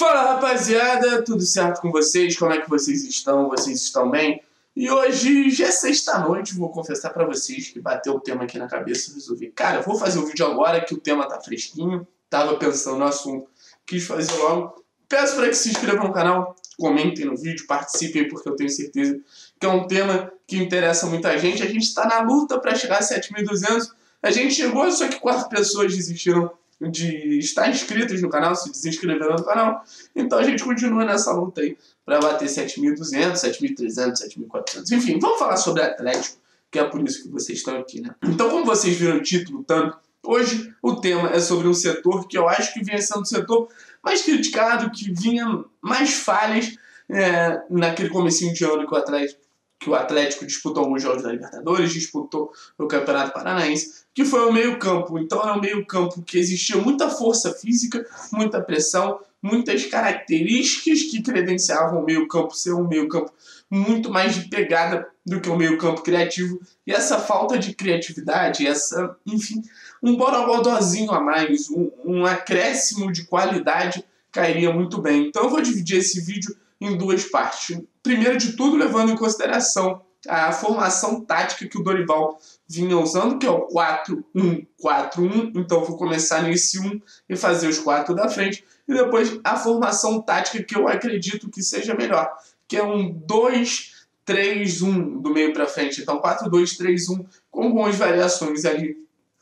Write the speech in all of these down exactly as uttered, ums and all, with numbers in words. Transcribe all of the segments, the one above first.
Fala, rapaziada, tudo certo com vocês? Como é que vocês estão? Vocês estão bem? E hoje já é sexta-noite, vou confessar pra vocês que bateu o tema aqui na cabeça e resolvi. Cara, eu vou fazer o vídeo agora que o tema tá fresquinho, tava pensando no assunto, quis fazer logo. Peço para que se inscrevam no canal, comentem no vídeo, participem, porque eu tenho certeza que é um tema que interessa muita gente. A gente está na luta para chegar a sete mil e duzentos. A gente chegou, só que quatro pessoas desistiram de estar inscritas no canal, se desinscreveram no canal. Então a gente continua nessa luta aí para bater sete mil e duzentos, sete mil e trezentos, sete mil e quatrocentos. Enfim, vamos falar sobre Atlético, que é por isso que vocês estão aqui, né? Então, como vocês viram o título tanto, hoje o tema é sobre um setor que eu acho que vinha sendo um setor mais criticado, que vinha mais falhas é, naquele comecinho de ano que o Atlético, que o Atlético disputou alguns jogos da Libertadores, disputou o Campeonato Paranaense, que foi o meio-campo. Então era um meio-campo que existia muita força física, muita pressão, muitas características que credenciavam o meio-campo ser um meio-campo muito mais de pegada do que o meio-campo criativo. E essa falta de criatividade, essa, enfim, um borogodózinho a mais, um, um acréscimo de qualidade cairia muito bem. Então eu vou dividir esse vídeo em duas partes. Primeiro de tudo, levando em consideração a formação tática que o Dorival vinha usando, que é o quatro um quatro um. Então eu vou começar nesse um e fazer os quatro da frente. E depois a formação tática que eu acredito que seja melhor, que é um dois três um do meio para frente. Então quatro dois três um, com algumas variações ali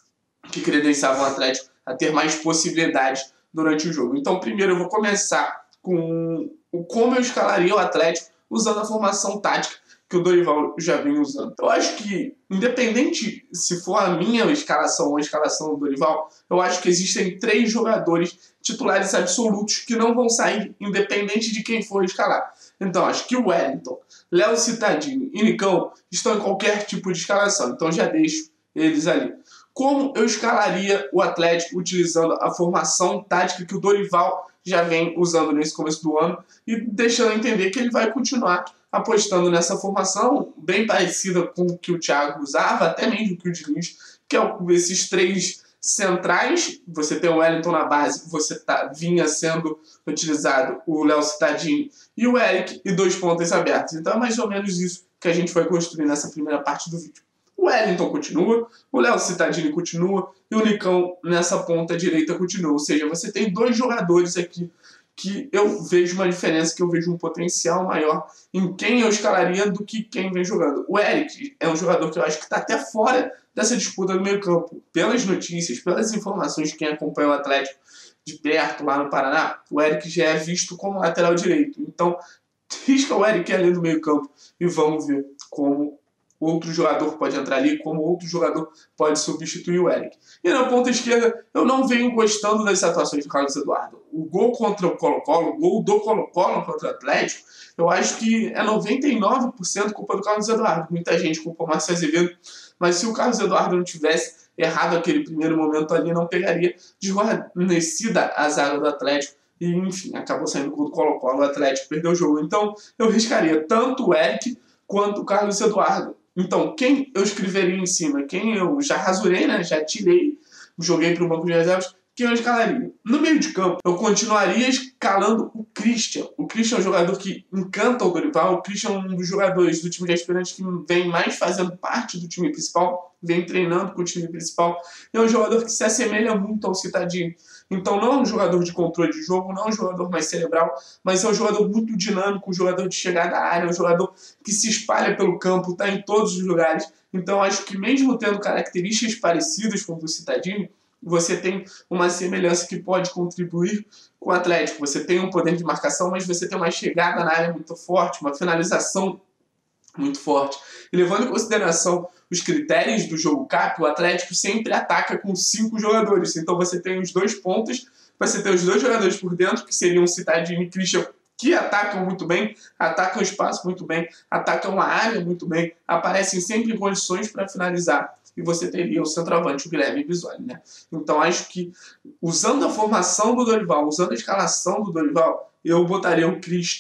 que credenciavam o Atlético a ter mais possibilidades durante o jogo. Então primeiro eu vou começar com o como eu escalaria o Atlético usando a formação tática que o Dorival já vem usando. Eu acho que, independente se for a minha escalação ou a escalação do Dorival, eu acho que existem três jogadores titulares absolutos que não vão sair, independente de quem for escalar. Então, acho que o Wellington, Léo Cittadini e Nicão estão em qualquer tipo de escalação. Então, já deixo eles ali. Como eu escalaria o Atlético utilizando a formação tática que o Dorival já vem usando nesse começo do ano e deixando entender que ele vai continuar apostando nessa formação bem parecida com o que o Thiago usava, até mesmo que o Diniz, que é esses três centrais. Você tem o Wellington na base, você tá, vinha sendo utilizado o Léo Cittadini e o Eric, e dois pontas abertos. Então é mais ou menos isso que a gente vai construir nessa primeira parte do vídeo. O Wellington continua, o Léo Cittadini continua e o Nicão nessa ponta direita continua. Ou seja, você tem dois jogadores aqui que eu vejo uma diferença, que eu vejo um potencial maior em quem eu escalaria do que quem vem jogando. O Eric é um jogador que eu acho que está até fora dessa disputa do meio campo. Pelas notícias, pelas informações de quem acompanha o Atlético de perto lá no Paraná, o Eric já é visto como lateral direito. Então, risca o Eric ali no meio campo e vamos ver como outro jogador pode entrar ali, como outro jogador pode substituir o Eric. E na ponta esquerda, eu não venho gostando das atuações do Carlos Eduardo. O gol contra o Colo-Colo, o gol do Colo-Colo contra o Atlético, eu acho que é noventa e nove por cento culpa do Carlos Eduardo. Muita gente culpa o Márcio Azevedo, mas se o Carlos Eduardo não tivesse errado aquele primeiro momento ali, não pegaria desguarnecida a zaga do Atlético. E, enfim, acabou saindo o gol do Colo-Colo, o Atlético perdeu o jogo. Então, eu riscaria tanto o Eric quanto o Carlos Eduardo. Então, quem eu escreveria em cima? Quem eu já rasurei, né? Já tirei, joguei para o banco de reservas. Quem eu escalaria? No meio de campo, eu continuaria escalando o Christian. O Christian é um jogador que encanta o Dorival. O Christian é um dos jogadores do time de aspirantes que vem mais fazendo parte do time principal, vem treinando com o time principal. É um jogador que se assemelha muito ao Cittadini. Então não é um jogador de controle de jogo, não é um jogador mais cerebral, mas é um jogador muito dinâmico, um jogador de chegada à área, um jogador que se espalha pelo campo, está em todos os lugares. Então acho que mesmo tendo características parecidas com o do Cittadini, você tem uma semelhança que pode contribuir com o Atlético. Você tem um poder de marcação, mas você tem uma chegada na área muito forte, uma finalização muito forte. E levando em consideração os critérios do jogo cap, o Atlético sempre ataca com cinco jogadores. Então você tem os dois pontas, você tem os dois jogadores por dentro, que seriam Cittadini e Christian, que atacam muito bem, atacam o espaço muito bem, atacam a área muito bem, aparecem sempre em condições para finalizar. E você teria o centroavante, o Guilherme Bisoli, né? Então acho que, usando a formação do Dorival, usando a escalação do Dorival, eu botaria o Christian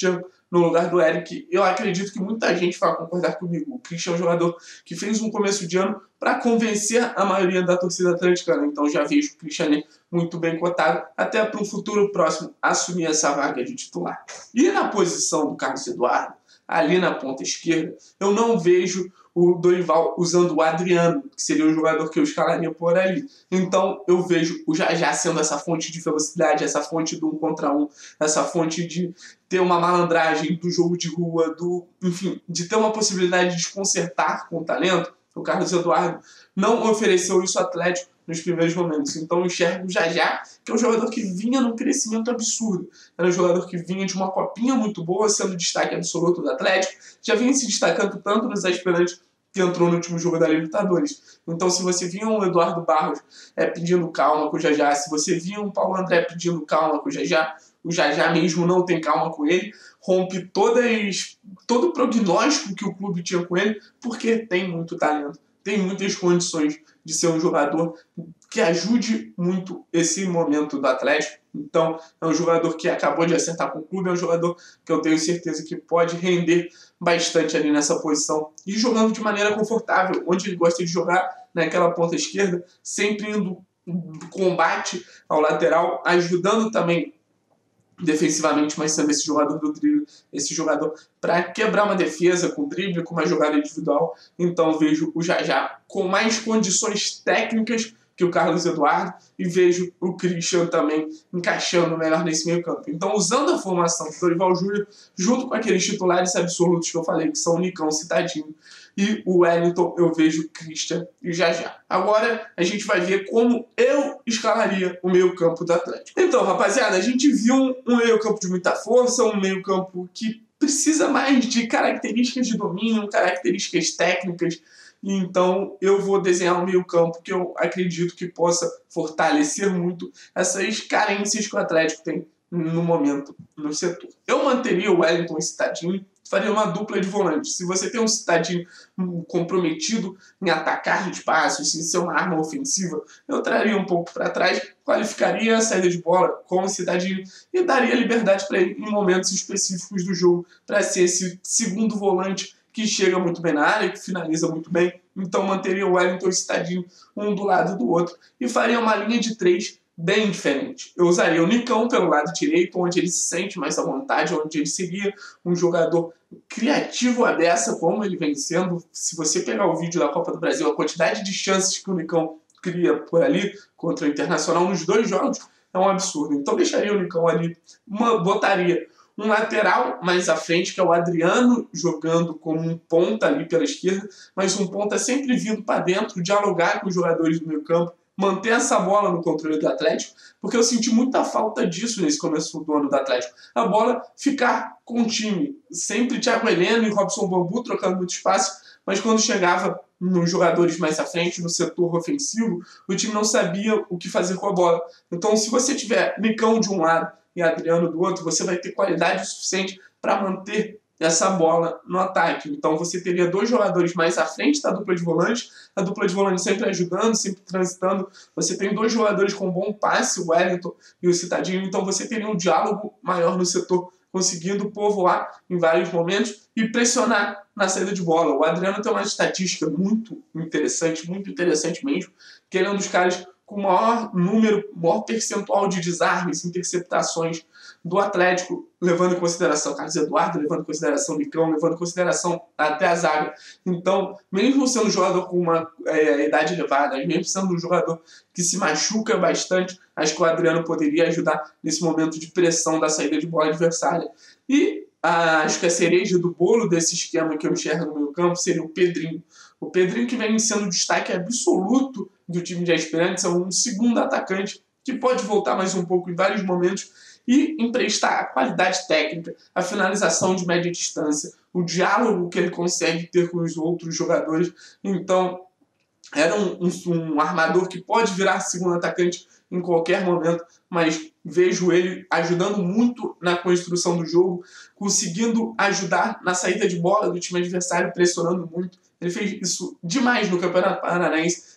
no lugar do Eric. Eu acredito que muita gente vai concordar comigo. O Christian é um jogador que fez um começo de ano para convencer a maioria da torcida atleticana. Então já vejo o Christian muito bem cotado, até para um futuro próximo assumir essa vaga de titular. E na posição do Carlos Eduardo, ali na ponta esquerda, eu não vejo o Dorival usando o Adriano, que seria um jogador que eu escalaria por ali. Então eu vejo o Jajá sendo essa fonte de velocidade, essa fonte do um contra um, essa fonte de ter uma malandragem do jogo de rua, do, enfim, de ter uma possibilidade de desconcertar com o talento. O Carlos Eduardo não ofereceu isso ao Atlético nos primeiros momentos. Então eu enxergo o Jajá, que é um jogador que vinha num crescimento absurdo. Era um jogador que vinha de uma copinha muito boa, sendo destaque absoluto do Atlético. Já vinha se destacando tanto nos aspirantes que entrou no último jogo da Libertadores. Então, se você via um Eduardo Barros é, pedindo calma com o Jajá, se você via um Paulo André pedindo calma com o Jajá, o Jajá mesmo não tem calma com ele, rompe todas, todo o prognóstico que o clube tinha com ele, porque tem muito talento, tem muitas condições de ser um jogador que ajude muito esse momento do Atlético. Então, é um jogador que acabou de acertar com o clube, é um jogador que eu tenho certeza que pode render bastante ali nessa posição e jogando de maneira confortável, onde ele gosta de jogar, naquela ponta esquerda, sempre indo do combate ao lateral, ajudando também defensivamente, mas sendo esse jogador do drible, esse jogador para quebrar uma defesa com drible, com uma jogada individual. Então vejo o Jajá com mais condições técnicas que o Carlos Eduardo e vejo o Christian também encaixando melhor nesse meio campo. Então, usando a formação do Dorival Júnior, junto com aqueles titulares absolutos que eu falei, que são o Nicão, Citadinho e o Wellington, eu vejo Christian e Jajá. Agora a gente vai ver como eu escalaria o meio campo do Atlético. Então, rapaziada, a gente viu um, um meio campo de muita força, um meio campo que precisa mais de características de domínio, características técnicas. Então eu vou desenhar um meio campo que eu acredito que possa fortalecer muito essas carências que o Atlético tem no momento no setor. Eu manteria o Wellington e Citadinho, faria uma dupla de volantes. Se você tem um Citadinho comprometido em atacar espaços, em ser uma arma ofensiva, eu traria um pouco para trás, qualificaria a saída de bola com o Citadinho e daria liberdade para ele em momentos específicos do jogo para ser esse segundo volante que chega muito bem na área, que finaliza muito bem. Então manteria o Wellington e o Citadinho um do lado do outro e faria uma linha de três bem diferente. Eu usaria o Nicão pelo lado direito, onde ele se sente mais à vontade, onde ele seria um jogador criativo à beça, como ele vem sendo. Se você pegar o vídeo da Copa do Brasil, a quantidade de chances que o Nicão cria por ali contra o Internacional nos dois jogos é um absurdo. Então deixaria o Nicão ali, uma, botaria um lateral mais à frente, que é o Adriano, jogando como um ponta ali pela esquerda, mas um ponta sempre vindo para dentro, dialogar com os jogadores do meio campo, manter essa bola no controle do Atlético, porque eu senti muita falta disso nesse começo do ano do Atlético. A bola ficar com o time, sempre Thiago Heleno e Robson Bambu trocando muito espaço, mas quando chegava nos jogadores mais à frente, no setor ofensivo, o time não sabia o que fazer com a bola. Então, se você tiver Nicão de um lado e Adriano do outro, você vai ter qualidade suficiente para manter essa bola no ataque. Então você teria dois jogadores mais à frente da dupla de volante, a dupla de volante sempre ajudando, sempre transitando. Você tem dois jogadores com bom passe, o Wellington e o Citadinho, então você teria um diálogo maior no setor, conseguindo povoar em vários momentos e pressionar na saída de bola. O Adriano tem uma estatística muito interessante, muito interessante mesmo, que ele é um dos caras com o maior número, maior percentual de desarmes, interceptações do Atlético, levando em consideração Carlos Eduardo, levando em consideração Nicão, levando em consideração até a zaga. Então, mesmo sendo um jogador com uma é, idade elevada, mesmo sendo um jogador que se machuca bastante, acho que o Adriano poderia ajudar nesse momento de pressão da saída de bola adversária. E ah, acho que a cereja do bolo desse esquema que eu enxergo no meio campo seria o Pedrinho. O Pedrinho, que vem sendo destaque absoluto do time de aspirantes, é um segundo atacante que pode voltar mais um pouco em vários momentos e emprestar a qualidade técnica, a finalização de média distância, o diálogo que ele consegue ter com os outros jogadores. Então, era um, um, um armador que pode virar segundo atacante em qualquer momento, mas vejo ele ajudando muito na construção do jogo, conseguindo ajudar na saída de bola do time adversário, pressionando muito. Ele fez isso demais no Campeonato Paranaense,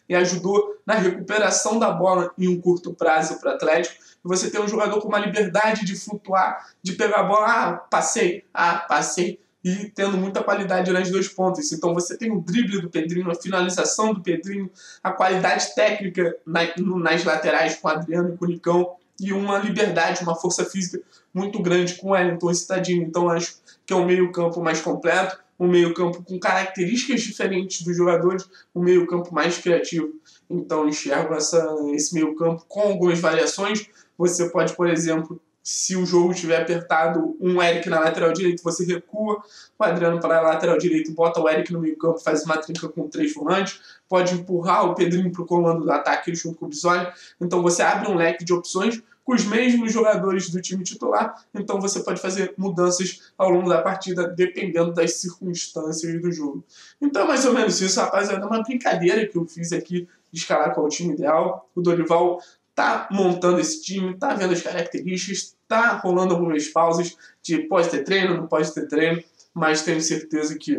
e ajudou na recuperação da bola em um curto prazo para o Atlético. E você tem um jogador com uma liberdade de flutuar, de pegar a bola, ah, passei, ah, passei, e tendo muita qualidade nas duas pontas. Então você tem o drible do Pedrinho, a finalização do Pedrinho, a qualidade técnica nas laterais com o Adriano e com o Nicão, e uma liberdade, uma força física muito grande com o Wellington e Cittadini. Então acho que é um meio-campo mais completo, um meio-campo com características diferentes dos jogadores, um meio-campo mais criativo. Então enxergo essa, esse meio-campo com algumas variações. Você pode, por exemplo, se o jogo estiver apertado, um Eric na lateral direito, você recua o Adriano para a lateral direito, bota o Eric no meio campo, faz uma trinca com três volantes, pode empurrar o Pedrinho para o comando do ataque junto com o Bisoli. Então você abre um leque de opções com os mesmos jogadores do time titular, então você pode fazer mudanças ao longo da partida, dependendo das circunstâncias do jogo. Então é mais ou menos isso, rapaziada, é uma brincadeira que eu fiz aqui de escalar qual é o time ideal. O Dorival tá montando esse time, tá vendo as características, tá rolando algumas pausas de pode ter treino, não pode ter treino, mas tenho certeza que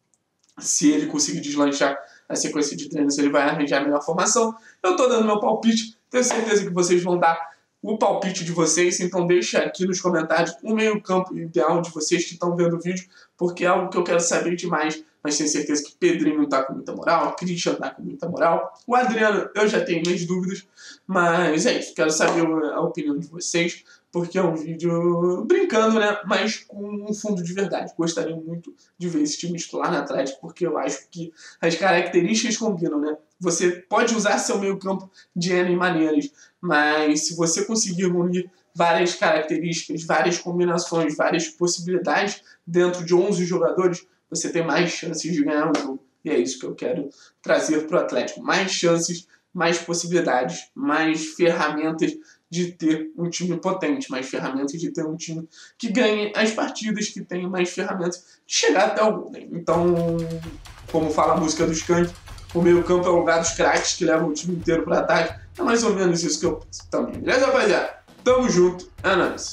se ele conseguir deslanchar a sequência de treinos, ele vai arranjar a melhor formação. Eu tô dando meu palpite, tenho certeza que vocês vão dar o palpite de vocês, então deixa aqui nos comentários o meio campo ideal de vocês que estão vendo o vídeo, porque é algo que eu quero saber demais, mas tenho certeza que Pedrinho tá com muita moral, Christian tá com muita moral, o Adriano eu já tenho minhas dúvidas, mas é isso, quero saber a opinião de vocês, porque é um vídeo brincando, né, mas com um fundo de verdade. Gostaria muito de ver esse time titular na Atlético, porque eu acho que as características combinam, né? Você pode usar seu meio campo de N maneiras, mas se você conseguir unir várias características, várias combinações, várias possibilidades dentro de onze jogadores, você tem mais chances de ganhar o jogo. E é isso que eu quero trazer para o Atlético. Mais chances, mais possibilidades, mais ferramentas de ter um time potente, mais ferramentas de ter um time que ganhe as partidas, que tenha mais ferramentas de chegar até o gol, né? Então, como fala a música do Skank, o meio campo é o lugar dos craques que levam o time inteiro para ataque. É mais ou menos isso que eu penso também. Beleza, rapaziada? Tamo junto. É nóis.